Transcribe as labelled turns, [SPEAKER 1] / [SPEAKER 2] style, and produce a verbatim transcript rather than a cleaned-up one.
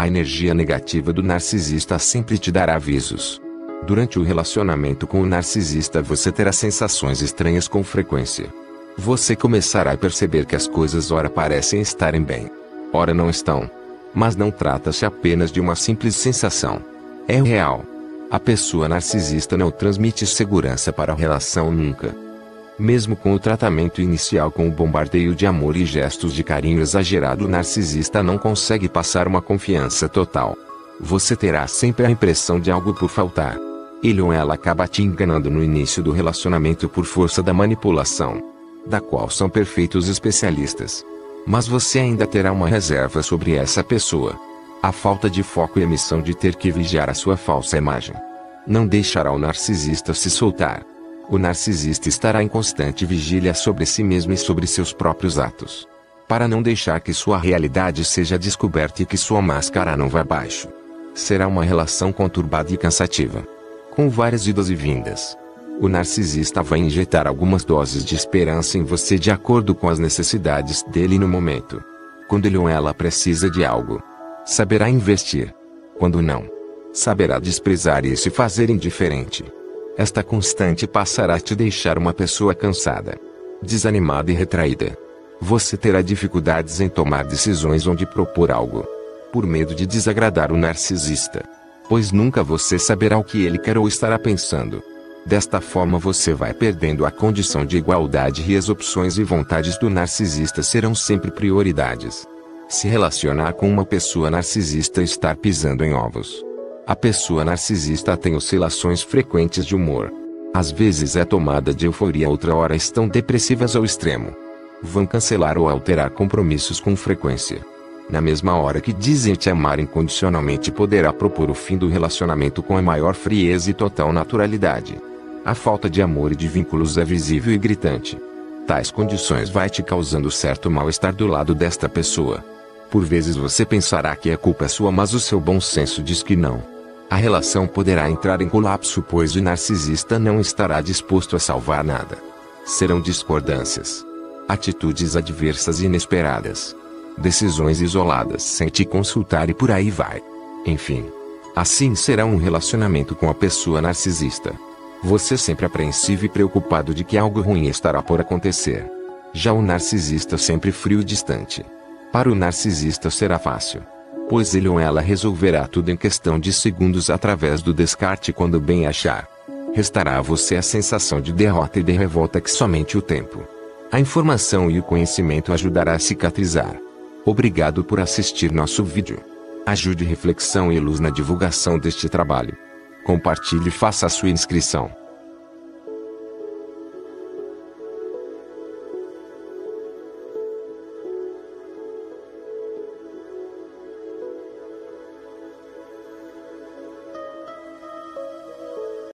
[SPEAKER 1] A energia negativa do narcisista sempre te dará avisos. Durante o relacionamento com o narcisista você terá sensações estranhas com frequência. Você começará a perceber que as coisas ora parecem estarem bem, ora não estão. Mas não trata-se apenas de uma simples sensação. É real. A pessoa narcisista não transmite segurança para a relação nunca. Mesmo com o tratamento inicial com o bombardeio de amor e gestos de carinho exagerado, o narcisista não consegue passar uma confiança total. Você terá sempre a impressão de algo por faltar. Ele ou ela acaba te enganando no início do relacionamento por força da manipulação, da qual são perfeitos especialistas. Mas você ainda terá uma reserva sobre essa pessoa. A falta de foco e a missão de ter que vigiar a sua falsa imagem não deixará o narcisista se soltar. O narcisista estará em constante vigília sobre si mesmo e sobre seus próprios atos, para não deixar que sua realidade seja descoberta e que sua máscara não vá abaixo. Será uma relação conturbada e cansativa, com várias idas e vindas. O narcisista vai injetar algumas doses de esperança em você de acordo com as necessidades dele no momento. Quando ele ou ela precisa de algo, saberá investir. Quando não, saberá desprezar e se fazer indiferente. Esta constante passará a te deixar uma pessoa cansada, desanimada e retraída. Você terá dificuldades em tomar decisões onde propor algo, por medo de desagradar o narcisista, pois nunca você saberá o que ele quer ou estará pensando. Desta forma você vai perdendo a condição de igualdade e as opções e vontades do narcisista serão sempre prioridades. Se relacionar com uma pessoa narcisista é estar pisando em ovos. A pessoa narcisista tem oscilações frequentes de humor. Às vezes é tomada de euforia, outra hora estão depressivas ao extremo. Vão cancelar ou alterar compromissos com frequência. Na mesma hora que dizem te amar incondicionalmente, poderá propor o fim do relacionamento com a maior frieza e total naturalidade. A falta de amor e de vínculos é visível e gritante. Tais condições vai te causando certo mal-estar do lado desta pessoa. Por vezes você pensará que a culpa é sua, mas o seu bom senso diz que não. A relação poderá entrar em colapso, pois o narcisista não estará disposto a salvar nada. Serão discordâncias, atitudes adversas e inesperadas, decisões isoladas sem te consultar e por aí vai. Enfim, assim será um relacionamento com a pessoa narcisista. Você sempre apreensivo e preocupado de que algo ruim estará por acontecer. Já o narcisista sempre frio e distante. Para o narcisista será fácil, pois ele ou ela resolverá tudo em questão de segundos através do descarte quando bem achar. Restará a você a sensação de derrota e de revolta que somente o tempo, a informação e o conhecimento ajudará a cicatrizar. Obrigado por assistir nosso vídeo. Ajude reflexão e luz na divulgação deste trabalho. Compartilhe e faça a sua inscrição.